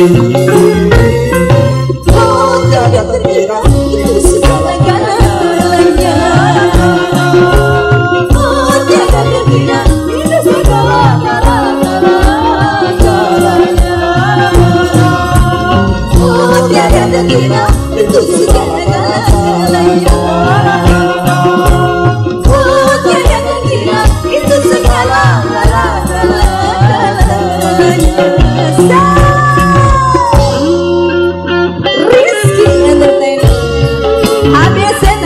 Oh tiada terkira itu segala-galanya. Oh tiada terkira itu segala-galanya. Oh tiada terkira itu segala-galanya. Oh tiada terkira itu segala-galanya. Rizky Entertainment. Habisin.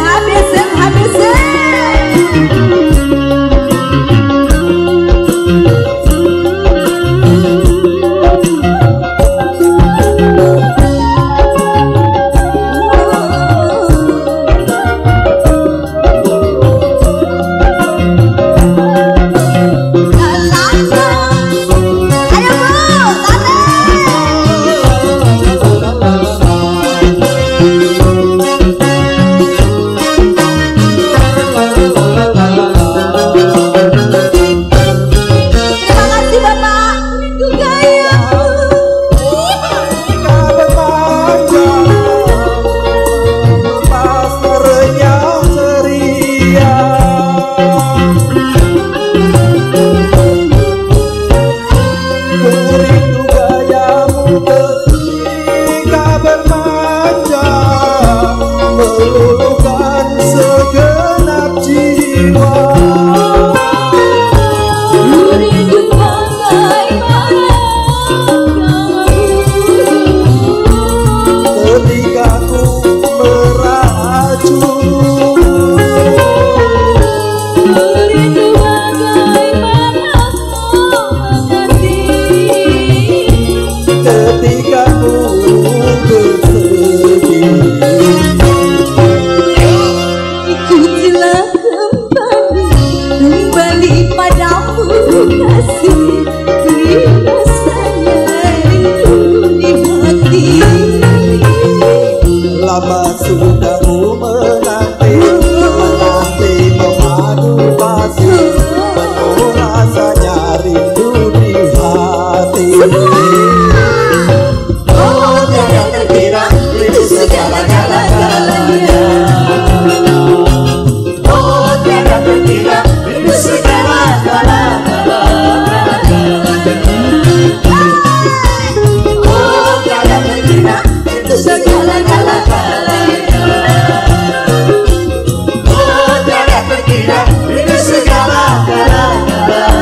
meluluhkan segenap jiwa. Rindu bagaimana ketika ku meraju. Rindu bagaimana mengerti Ketika ku bersedih. Ikutilah kembali padamu kasih, bila saya rindu di hati. Lama sudah ku menanti memadu kasih, penuh rasanya rindu di hati. Oh tiada terkira itu segala-galanya. Oh tiada terkira itu segala-galanya. Oh tiada terkira itu segala-galanya. Oh tiada terkira itu segala-galanya.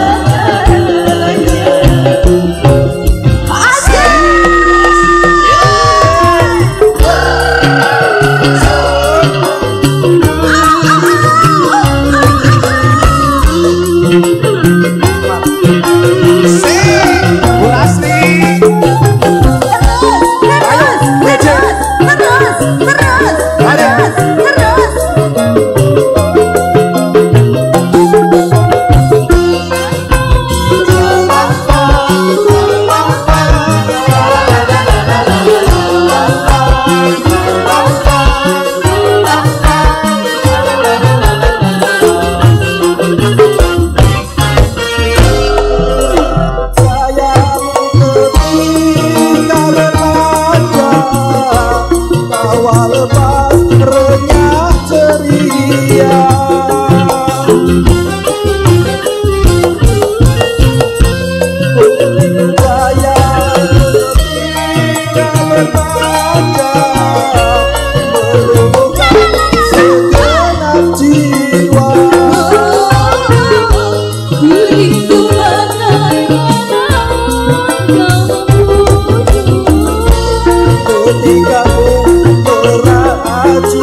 Ketika ku meraju.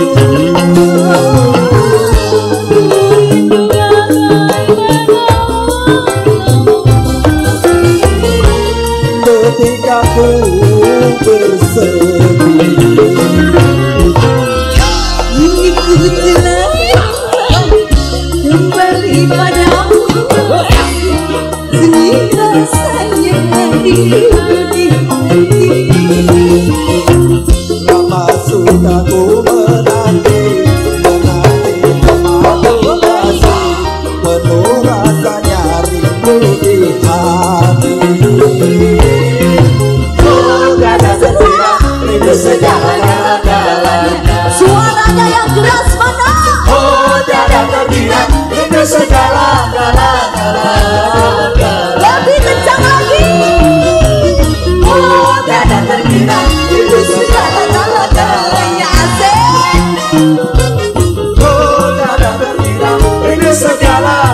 Ketika ku bersedih. Ku telah kembali padamu sehingga saya rindu di hati. Lama sudah ku menanti memadu kasih, penuh rasanya rindu di hati. Oh dada terkira itu segala galanya. Ya asik. Oh dada terkira ini segala